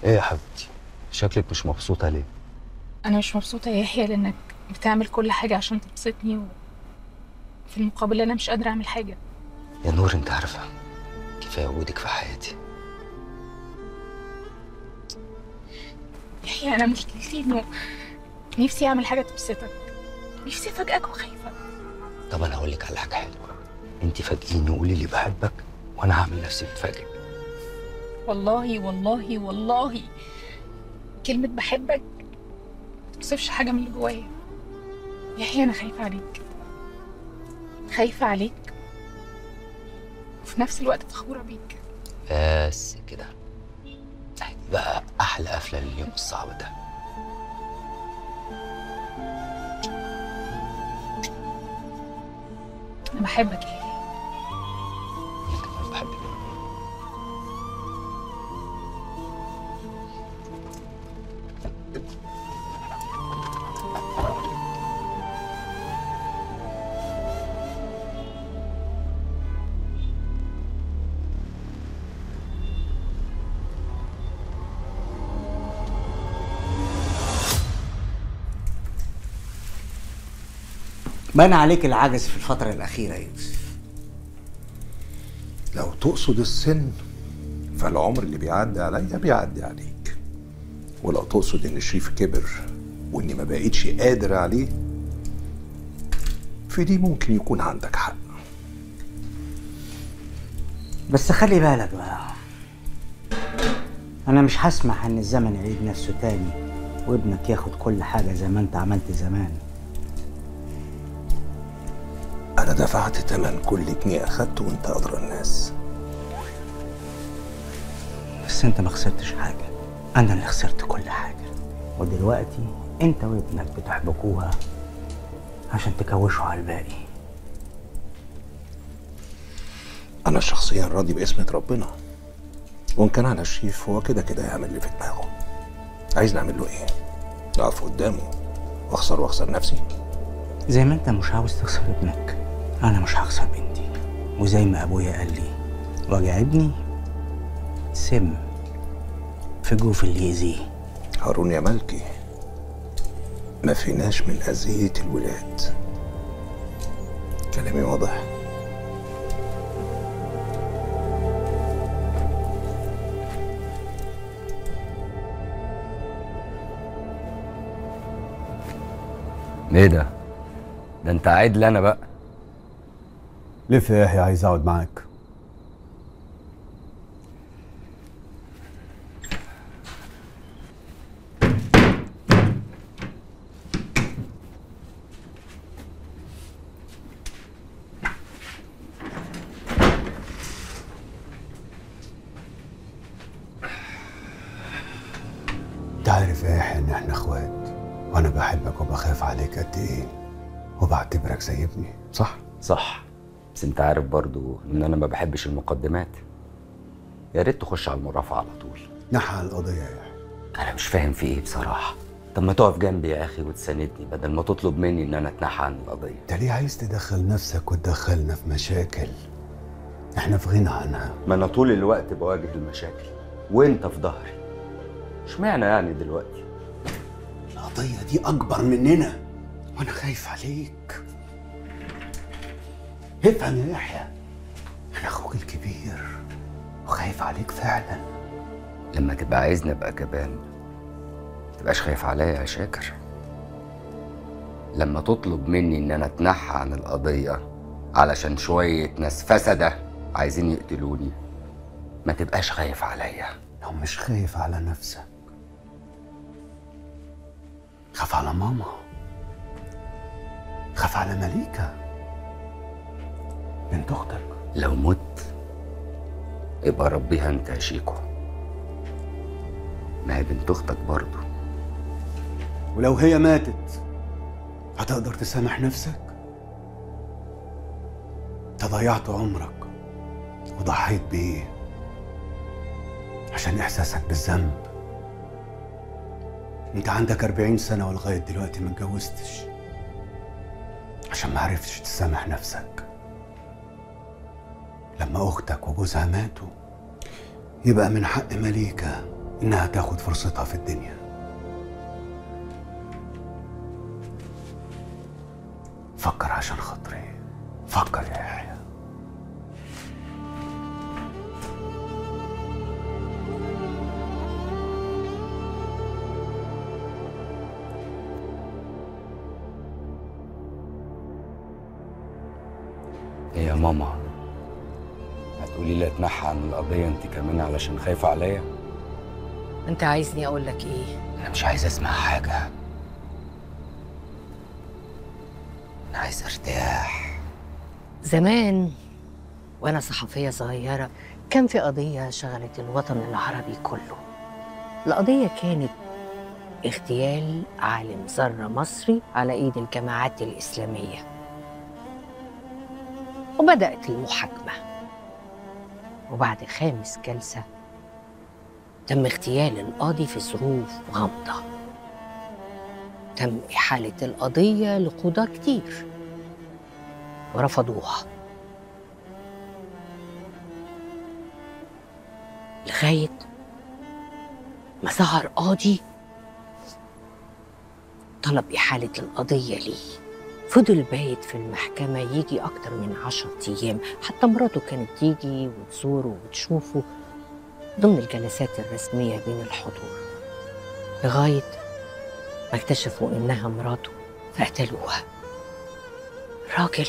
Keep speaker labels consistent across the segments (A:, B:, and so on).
A: ايه يا حبيبتي؟ شكلك مش مبسوطة ليه؟
B: انا مش مبسوطه يا يحيى لانك بتعمل كل حاجه عشان تبسطني، وفي المقابل انا مش قادره اعمل حاجه.
A: يا نور انت عارفة كفاية وجودك في حياتي.
B: يحيى انا مشكلتي انه نفسي اعمل حاجه تبسطك، نفسي افاجئك وخايفه.
A: طب انا هقول لك على حاجة حلوة، انت فاجئيني وقولي لي بحبك وانا هعمل نفسي متفاجئ.
B: والله والله والله كلمه بحبك ما توصفش حاجه من اللي جوايا. يحيى انا خايفه عليك، خايفه عليك وفي نفس الوقت فخوره بيك.
A: بس كده بقى احلى قفلة لليوم الصعب ده.
B: انا بحبك يا يحيى.
A: انا كمان بحبك.
C: بان عليك العجز في الفترة الأخيرة يا يوسف.
D: لو تقصد السن فالعمر اللي بيعدي عليا بيعدي عليك، ولو تقصد ان شريف كبر واني ما بقيتش قادر عليه في دي ممكن يكون عندك حق.
C: بس خلي بالك بقى، أنا مش هسمح إن الزمن يعيد نفسه تاني وابنك ياخد كل حاجة زي ما أنت عملت زمان.
D: انا دفعت تمن كل جنيه اخدته وانت ادرى الناس.
C: بس أنت ما خسرتش حاجة، أنا اللي خسرت كل حاجة. ودلوقتي أنت وابنك بتحبكوها عشان تكوشوا على الباقي.
D: انا شخصيا راضي باسمة ربنا، وان كان على شريف هو كده كده يعمل اللي في دماغه. عايز نعمل له ايه؟ نقف قدامه واخسر نفسي؟
C: زي ما أنت مش عاوز تخسر ابنك، أنا مش هخسر بنتي. وزي ما أبويا قال لي، وجع ابني سم في جوف اللي يأذيه.
D: هارون يا ملكي، ما فيناش من أذية الولاد. كلامي واضح؟
A: ايه ده؟ ده انت قاعد لي انا بقى.
E: لف يا يحيى، عايز اقعد معاك. انت عارف يا يحيى ان احنا اخوات، وانا بحبك وبخاف عليك قد ايه، وبعتبرك زي ابني، صح؟
A: صح، بس انت عارف برضو ان انا ما بحبش المقدمات. يا ريت تخش على المرافعة على طول.
E: نحى القضية يا يحيى.
A: انا مش فاهم في ايه بصراحة. طب ما تقف جنبي يا اخي وتساندني بدل ما تطلب مني ان انا اتنحى عن القضية.
E: انت ليه عايز تدخل نفسك وتدخلنا في مشاكل احنا في غنى عنها؟
A: ما انا طول الوقت بواجه المشاكل وانت في ظهري، اشمعنى يعني دلوقتي؟
E: القضية دي أكبر مننا وأنا خايف عليك. افهم يا يحيى، أنا أخوك الكبير وخايف عليك فعلا.
A: لما تبقى عايزني ابقى جبان ما تبقاش خايف عليا يا شاكر. لما تطلب مني ان انا اتنحى عن القضية علشان شوية ناس فسدة عايزين يقتلوني ما تبقاش خايف عليا.
E: لو مش خايف على نفسك خاف على ماما، خاف على مليكة بنت أختك.
A: لو مت يبقى ربيها انت يا شيكو، ما هي بنت اختك برضه.
E: ولو هي ماتت هتقدر تسامح نفسك؟ انت ضيعت عمرك وضحيت بيه عشان إحساسك بالذنب. انت عندك 40 سنة ولغاية دلوقتي ما اتجوزتش عشان ما عرفتش تسامح نفسك. لما اختك وجوزها ماتوا يبقى من حق مليكة إنها تاخد فرصتها في الدنيا. فكر عشان خاطري، فكر يا يحيى.
A: إيه يا ماما، هتقولي لي اتنحى عن القضية انت كمان علشان خايفة عليا؟
F: انت عايزني اقول لك ايه؟
A: انا مش عايز اسمع حاجة، انا عايز ارتاح.
F: زمان وانا صحفية صغيرة كان في قضية شغلت الوطن العربي كله. القضية كانت اغتيال عالم ذرة مصري على ايد الجماعات الإسلامية. وبدأت المحاكمة، وبعد 5 جلسة تم اغتيال القاضي في ظروف غامضة. تم إحالة القضية لقضاة كتير ورفضوها، لغاية ما ظهر قاضي طلب إحالة القضية ليه. فضل بايت في المحكمة يجي أكتر من 10 أيام، حتى مراته كانت تيجي وتزوره وتشوفه ضمن الجلسات الرسمية بين الحضور، لغاية ما اكتشفوا إنها مراته فقتلوها. الراجل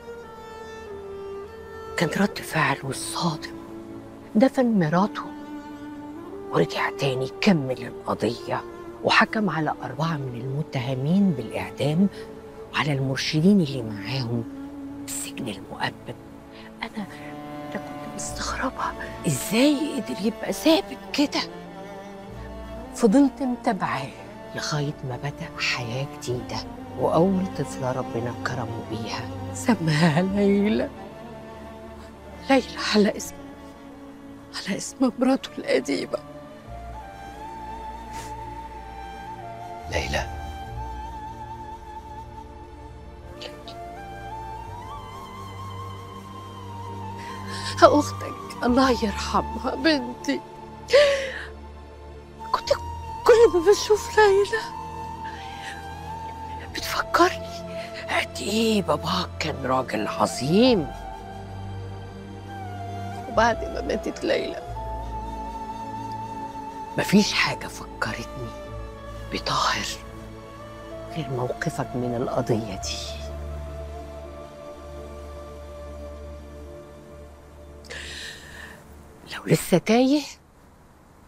F: كان رد فعله الصادم، دفن مراته ورجع تاني كمل القضية، وحكم على 4 من المتهمين بالإعدام وعلى المرشدين اللي معاهم بالسجن المؤبد. أنا كنت مستغربة إزاي قدر يبقى ثابت كده. فضلت متابعاه لغاية ما بدأ حياة جديدة، وأول طفلة ربنا كرمه بيها سماها ليلى. ليلى على اسم مراته القديمة.
A: ليلى،
F: أختك الله يرحمها بنتي. كنت كل ما بشوف ليلى بتفكرني قد إيه باباك كان راجل عظيم. وبعد ما ماتت ليلى مفيش حاجة فكرتني بطاهر غير موقفك من القضية دي. لو لسه تايه